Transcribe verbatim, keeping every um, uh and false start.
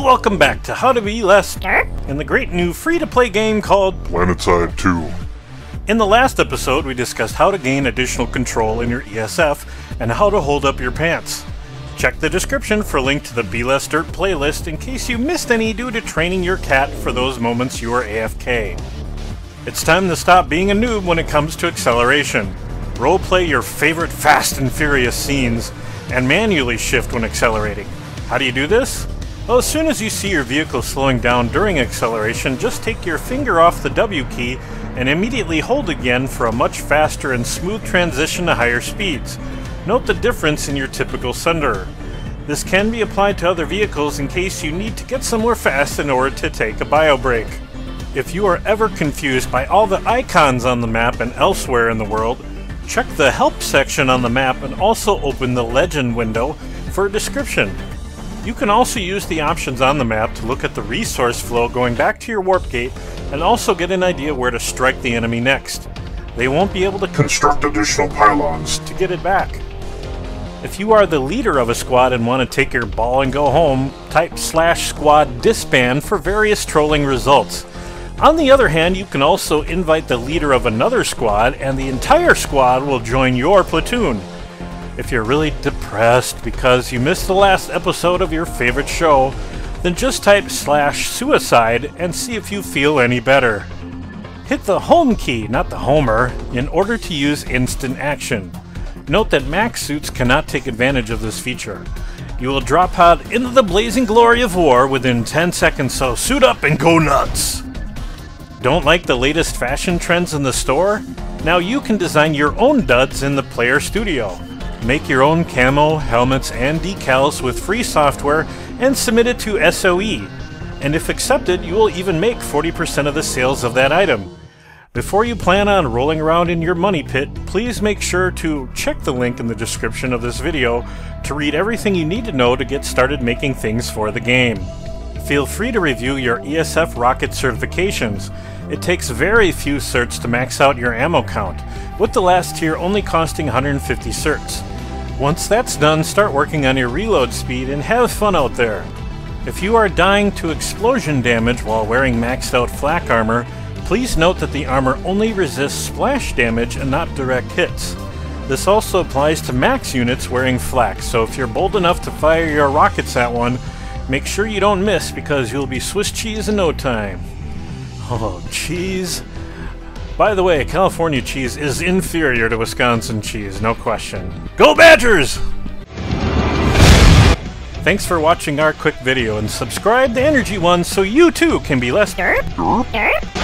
welcome back to How to Be Less in the great new free-to-play game called Planetside two. In the last episode, we discussed how to gain additional control in your E S F and how to hold up your pants. Check the description for a link to the Be Less Dirt playlist in case you missed any due to training your cat for those moments you are A F K. It's time to stop being a noob when it comes to acceleration. Roleplay your favorite Fast and Furious scenes and manually shift when accelerating. How do you do this? Well, as soon as you see your vehicle slowing down during acceleration, just take your finger off the W key and immediately hold again for a much faster and smooth transition to higher speeds. Note the difference in your typical Sunderer. This can be applied to other vehicles in case you need to get somewhere fast in order to take a bio break. If you are ever confused by all the icons on the map and elsewhere in the world, check the Help section on the map and also open the Legend window for a description. You can also use the options on the map to look at the resource flow going back to your warp gate and also get an idea where to strike the enemy next. They won't be able to Construct additional pylons to get it back. If you are the leader of a squad and want to take your ball and go home, type slash squad disband for various trolling results. On the other hand, you can also invite the leader of another squad and the entire squad will join your platoon. If you're really depressed because you missed the last episode of your favorite show, then just type slash suicide and see if you feel any better. Hit the home key, not the homer, in order to use instant action. Note that max suits cannot take advantage of this feature. You will drop out into the blazing glory of war within ten seconds, so suit up and go nuts! Don't like the latest fashion trends in the store? Now you can design your own duds in the Player Studio. Make your own camo, helmets, and decals with free software and submit it to S O E. And if accepted, you will even make forty percent of the sales of that item. Before you plan on rolling around in your money pit, please make sure to check the link in the description of this video to read everything you need to know to get started making things for the game. Feel free to review your E S F rocket certifications. It takes very few certs to max out your ammo count, with the last tier only costing one hundred fifty certs. Once that's done, start working on your reload speed and have fun out there. If you are dying to explosion damage while wearing maxed out flak armor, please note that the armor only resists splash damage and not direct hits. This also applies to max units wearing flak, so if you're bold enough to fire your rockets at one, make sure you don't miss because you'll be Swiss cheese in no time. Oh, cheese. By the way, California cheese is inferior to Wisconsin cheese, no question. Go Badgers! Thanks for watching our quick video and subscribe to Energy One so you too can be less derp.